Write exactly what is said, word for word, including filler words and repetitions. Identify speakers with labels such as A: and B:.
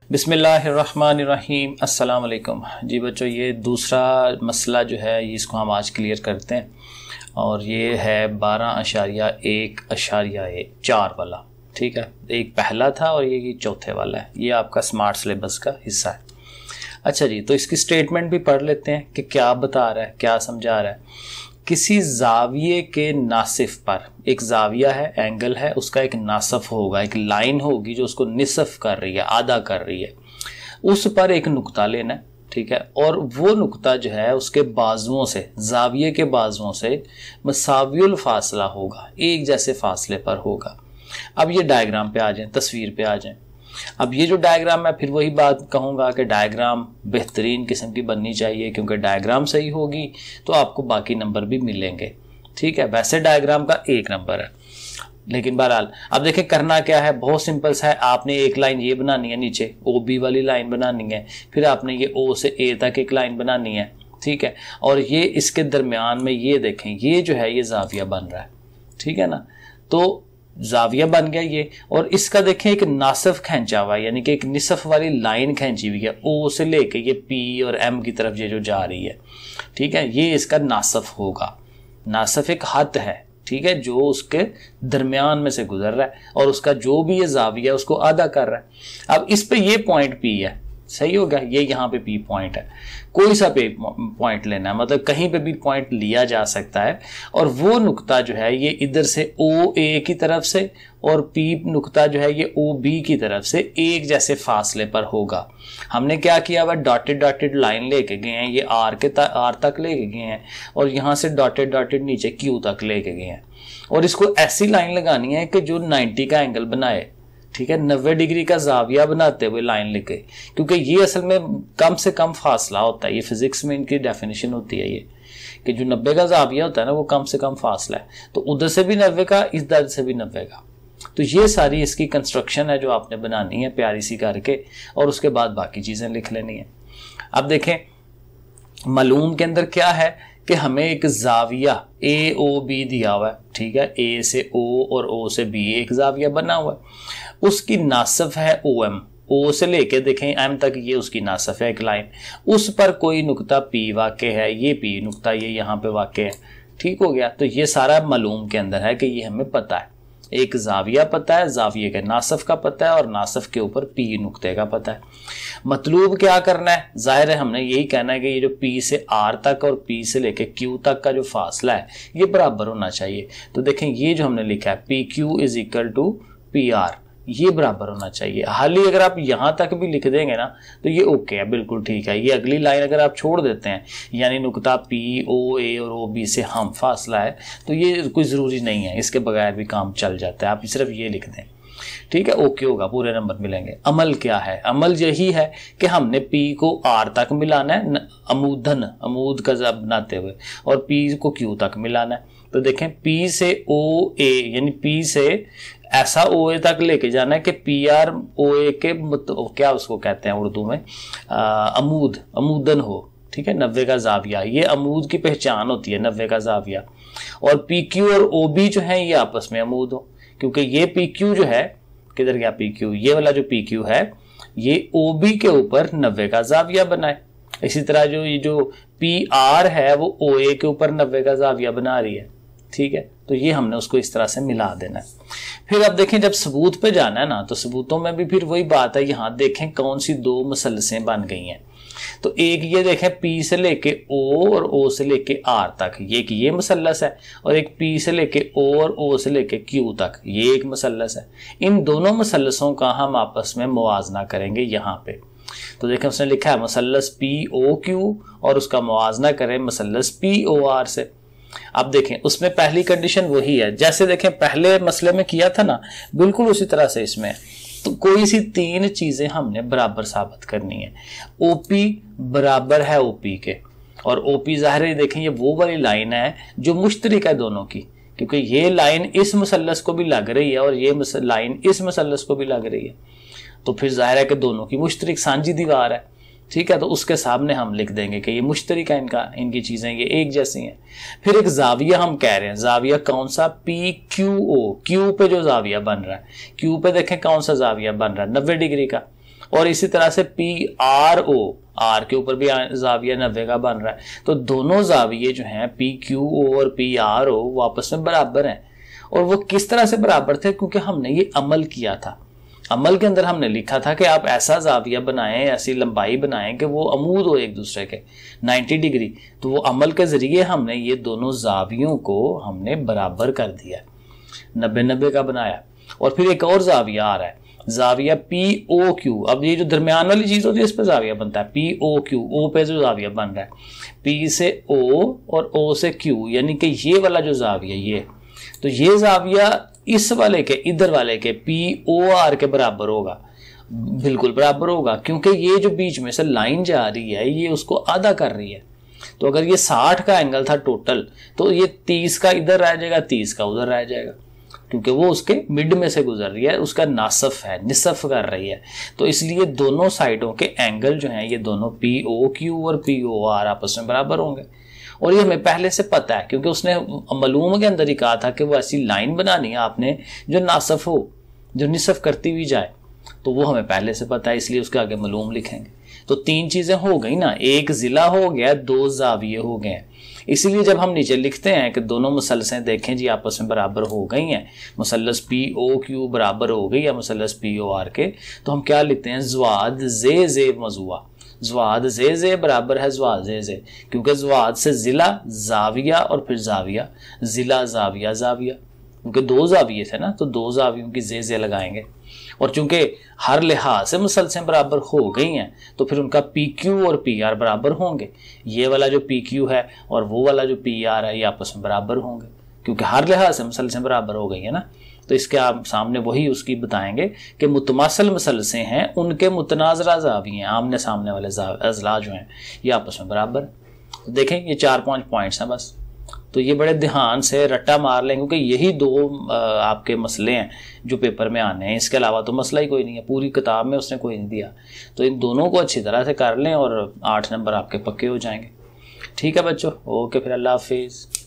A: बिस्मिल्लाहिर्रहमानिर्रहीम अस्सलाम वालेकुम। जी बच्चों, ये दूसरा मसला जो है ये इसको हम आज क्लियर करते हैं और ये है बारह अशारिया एक अशारिया चार वाला। ठीक है, एक पहला था और ये चौथे वाला है। ये आपका स्मार्ट सिलेबस का हिस्सा है। अच्छा जी, तो इसकी स्टेटमेंट भी पढ़ लेते हैं कि क्या बता रहा है, क्या समझा रहा है। किसी जाविये के नासिफ पर, एक जाविया है, एंगल है, उसका एक नासफ होगा, एक लाइन होगी जो उसको निसफ कर रही है, आधा कर रही है। उस पर एक नुक्ता लेना है, ठीक है, और वो नुक्ता जो है उसके बाजुओं से, जाविये के बाजुओं से मसावियुल फासला होगा, एक जैसे फासले पर होगा। अब ये डायग्राम पे आ जाएं, तस्वीर पे आ जाएं। अब ये जो डायग्राम है, फिर वही बात कहूँगा कि डायग्राम बेहतरीन किस्म की बननी चाहिए, क्योंकि डायग्राम सही होगी तो आपको बाकी नंबर भी मिलेंगे। ठीक है, वैसे डायग्राम का एक नंबर है, लेकिन बहरहाल अब देखें करना क्या है, बहुत सिंपल सा है। आपने एक लाइन ये बनानी है, नीचे ओ बी वाली लाइन बनानी है, फिर आपने ये ओ से ए तक एक लाइन बनानी है। ठीक है, और ये इसके दरमियान में ये देखें, ये जो है ये जाविया बन रहा है। ठीक है ना, तो जाविया बन गया ये, और इसका देखें एक नासफ खींचा हुआ है, यानी कि एक निसफ वाली लाइन खींची हुई है ओ से लेके ये पी और एम की तरफ ये जो जा रही है। ठीक है, ये इसका नासफ होगा। नासफ एक हद है, ठीक है, जो उसके दरमियान में से गुजर रहा है और उसका जो भी ये जाविया उसको आधा कर रहा है। अब इस पे ये पॉइंट पी है, सही हो गया, ये यहाँ पे पी पॉइंट है। कोई सा पे पॉइंट लेना है, मतलब कहीं पे भी पॉइंट लिया जा सकता है, और वो नुक्ता जो है ये इधर से ओ ए की तरफ से और पी नुक्ता जो है ये ओ बी की तरफ से एक जैसे फासले पर होगा। हमने क्या किया हुआ, डॉटेड डॉटेड लाइन लेके गए हैं, ये आर के आर तक लेके गए हैं और यहाँ से डॉटेड डॉटेड नीचे क्यू तक लेके गए हैं, और इसको ऐसी लाइन लगानी है कि जो नाइन्टी का एंगल बनाए। ठीक है, नब्बे डिग्री का जाविया बनाते हुए लाइन लिखे, क्योंकि ये असल में कम से कम फासला होता है। ये फिजिक्स में इनकी डेफिनेशन होती है ये कि जो नब्बे का जाविया होता है ना वो कम से कम फासला है, तो उधर से भी नब्बे का, इस दर से भी नब्बे का। तो ये सारी इसकी कंस्ट्रक्शन है जो आपने बनानी है प्यारी सी करके, और उसके बाद बाकी चीजें लिख लेनी है। अब देखें मालूम के अंदर क्या है कि हमें एक जाविया ए ओ बी दिया हुआ है। ठीक है, ए से ओ और ओ से बी एक जाविया बना हुआ है, उसकी नासफ है ओ एम, ओ से लेके देखें एम तक ये उसकी नासफ है एक लाइन, उस पर कोई नुक्ता पी वाक़े है, ये पी नुक्ता ये यहाँ पे वाक़े है। ठीक हो गया, तो ये सारा मालूम के अंदर है कि ये हमें पता है, एक जाविया पता है, जाविये के नासफ का पता है, और नासफ के ऊपर पी नुक्ते का पता है। मतलूब क्या करना है, जाहिर है हमने यही कहना है कि ये जो पी से आर तक और पी से लेके क्यू तक का जो फासला है ये बराबर होना चाहिए। तो देखें ये जो हमने लिखा है P Q is equal to P R, ये बराबर होना चाहिए। हाली अगर आप यहां तक भी लिख देंगे ना तो ये ओके है, बिल्कुल ठीक है। ये अगली लाइन अगर आप छोड़ देते हैं, यानी नुक्ता पी ओ ए और ओ बी से हम फासला है, तो ये कोई ज़रूरी नहीं है, इसके बगैर भी काम चल जाता है। आप सिर्फ ये लिख दें, ठीक है, ओके होगा, पूरे नंबर मिलेंगे। अमल क्या है, अमल यही है कि हमने पी को आर तक मिलाना है, अमूदन अमूद का जब बनाते हुए, और पी को क्यू तक मिलाना है। तो देखें पी से ओ ए, यानी पी से ऐसा ओ ए तक लेके जाना है कि पी आर ओ ए के क्या उसको कहते हैं उर्दू में, आ, अमूद अमूदन हो। ठीक है, नब्बे का जाविया, ये अमूद की पहचान होती है, नब्बे का जाविया। और पी क्यू और ओ बी जो है ये आपस में अमूद हो, क्योंकि ये पी क्यू जो है, किधर गया पी क्यू, ये वाला जो पी क्यू है ये ओ बी के ऊपर नब्बे का जाविया बनाए। इसी तरह जो ये जो पी आर है वो ओ ए के ऊपर नब्बे का जाविया बना रही है। ठीक है, तो ये हमने उसको इस तरह से मिला देना है। फिर अब देखें जब सबूत पे जाना है ना, तो सबूतों में भी फिर वही बात है। यहाँ देखें कौन सी दो मसलसें बन गई हैं, तो एक ये देखें पी से लेके ओ और ओ से लेके आर तक, ये एक ये मसलस है, और एक पी से लेके ओ और ओ से लेके क्यू तक, ये एक मसलस है। इन दोनों मसलसों का हम आपस में मुवाजना करेंगे यहाँ पे। तो देखें उसने लिखा है मसलस पी ओ क्यू, और उसका मुवाजना करें मसलस पी ओ आर से। अब देखें उसमें पहली कंडीशन वही है जैसे देखें पहले मसले में किया था ना, बिल्कुल उसी तरह से इसमें। तो कोई सी तीन चीजें हमने बराबर साबित करनी है। ओपी बराबर है ओपी के, और ओपी जाहिर है देखें ये वो वाली लाइन है जो मुश्तरिक है दोनों की, क्योंकि ये लाइन इस मसलस को भी लग रही है और ये लाइन इस मसलस को भी लग रही है, तो फिर जाहिर है कि दोनों की मुश्तरिक सांझी दीवार है। ठीक है, तो उसके सामने हम लिख देंगे कि ये मुश्तरिक है, इनका इनकी चीजें ये एक जैसी हैं। फिर एक जाविया हम कह रहे हैं, जाविया कौन सा, पी क्यू ओ, क्यू पे जो जाविया बन रहा है, क्यू पे देखें कौन सा जाविया बन रहा है, नब्बे डिग्री का। और इसी तरह से पी आर ओ, आर के ऊपर भी जाविया नब्बे का बन रहा है। तो दोनों जाविये जो हैं पी क्यू ओ और पी आर ओ वो आपस में बराबर हैं। और वो किस तरह से बराबर थे? क्योंकि हमने ये अमल किया था। अमल के अंदर हमने लिखा था कि आप ऐसा जाविया बनाएं, ऐसी लंबाई बनाएं कि वो अमूद हो एक दूसरे के नब्बे डिग्री। तो वो अमल के जरिए हमने ये दोनों जावियों को हमने बराबर कर दिया, नब्बे नब्बे का बनाया। और फिर एक और जाविया आ रहा है, जाविया पी ओ क्यू। अब ये जो दरमियान वाली चीज होती है इस पे जाविया बनता है, पी ओ क्यू, ओ पे जो जाविया बन रहा है, पी से ओ और ओ से क्यू, यानी कि ये वाला जो जाविया ये, तो ये जाविया इस वाले के, इधर वाले के पी ओ आर के बराबर होगा, बिल्कुल बराबर होगा, क्योंकि ये जो बीच में से लाइन जा रही है ये उसको आधा कर रही है। तो अगर ये साठ का एंगल था टोटल, तो ये तीस का इधर रह जाएगा, तीस का उधर रह जाएगा, क्योंकि वो उसके मिड में से गुजर रही है, उसका नासफ है, निसफ कर रही है। तो इसलिए दोनों साइडों के एंगल जो हैं ये दोनों पी ओ क्यू और पी ओ आर आपस में बराबर होंगे। और ये हमें पहले से पता है, क्योंकि उसने मलूम के अंदर ही कहा था कि वो ऐसी लाइन बनानी है आपने जो नासफ हो, जो निसफ करती हुई जाए। तो वो हमें पहले से पता है, इसलिए उसके आगे मलूम लिखेंगे। तो तीन चीजें हो गई ना, एक जिला हो गया, दो जाविये हो गए। इसीलिए जब हम नीचे लिखते हैं कि दोनों मुसलसें देखें जी आपस में बराबर हो गई हैं, मुसल्लस पी ओ क्यू बराबर हो गई या मुसल्लस पी ओ आर के, तो हम क्या लिखते हैं? ज़वाद जे जे मजुआ, ज़वाद जे जे बराबर है ज़वाद जे जे, क्योंकि ज़वाद से जिला जाविया और फिर जाविया, जिला जाविया जाविया, क्योंकि दो जाविये थे ना, तो दो जावियों की जे जे लगाएंगे। और चूंकि हर लिहाज से मुसलसें बराबर हो गई हैं, तो फिर उनका पी क्यू और पी आर बराबर होंगे। ये वाला जो पी क्यू है और वो वाला जो पी आर है ये आपस में बराबर होंगे, क्योंकि हर लिहाज से मुसलसें बराबर हो गई है ना। तो इसके आप सामने वही उसकी बताएंगे कि मुतमासल मुसलसें हैं, उनके मुतनाज़रा जाविये, आमने सामने वाले अज़ला जो हैं ये आपस में बराबर। तो देखें ये चार पांच पॉइंट्स हैं बस, तो ये बड़े ध्यान से रट्टा मार लें, क्योंकि यही दो आपके मसले हैं जो पेपर में आने हैं। इसके अलावा तो मसला ही कोई नहीं है, पूरी किताब में उसने कोई नहीं दिया। तो इन दोनों को अच्छी तरह से कर लें और आठ नंबर आपके पक्के हो जाएंगे। ठीक है बच्चों, ओके, फिर अल्लाह हाफिज़।